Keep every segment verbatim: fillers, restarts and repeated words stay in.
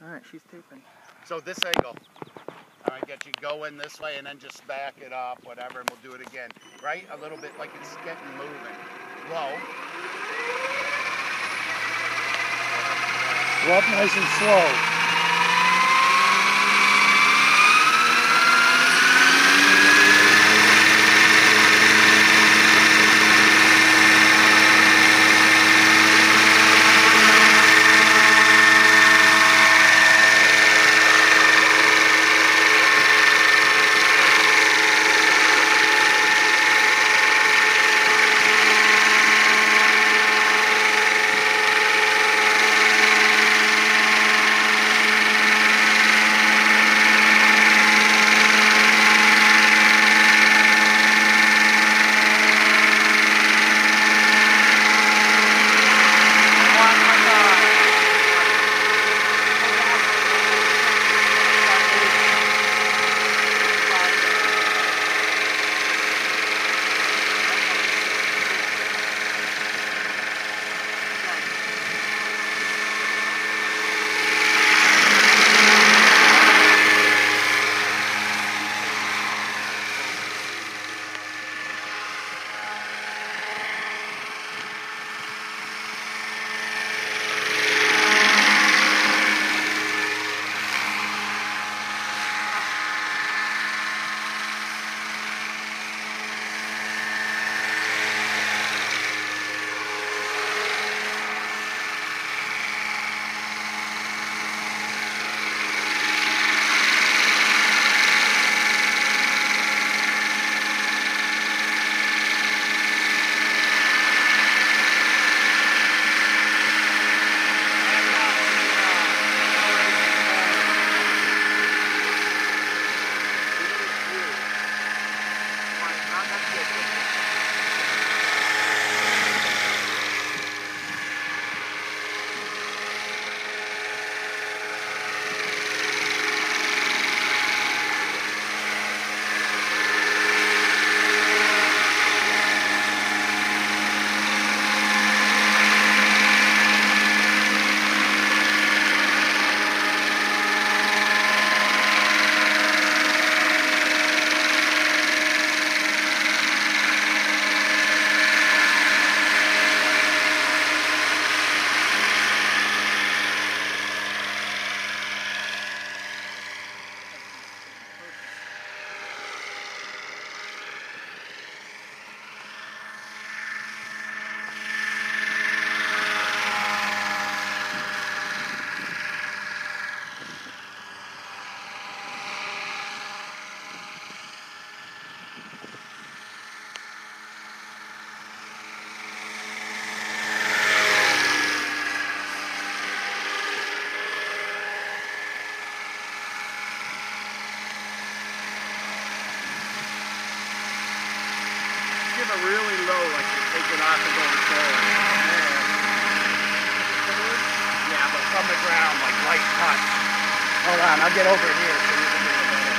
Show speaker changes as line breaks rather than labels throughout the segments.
Alright, she's taping.
So this angle. Alright, get you going this way and then just back it up, whatever, and we'll do it again. Right? A little bit like it's getting moving. Low.
Go up nice and slow.
Really low, like you take it off and going forward. Yeah, but from the ground, like light touch. Hold on, I'll get over here so you can do it better.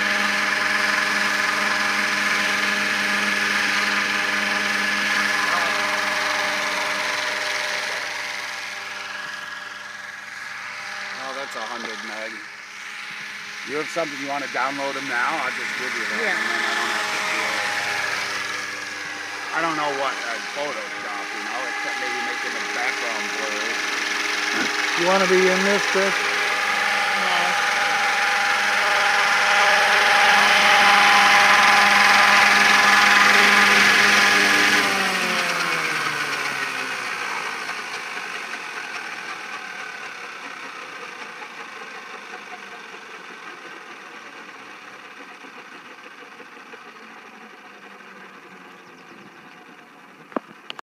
Oh, that's a hundred meg. You have something you want to download them now? I'll just give you that.
Yeah.
And then I don't have to do it. I don't know what uh, Photoshop, you know, except maybe making the background blurry.
You want to be in this, Chris?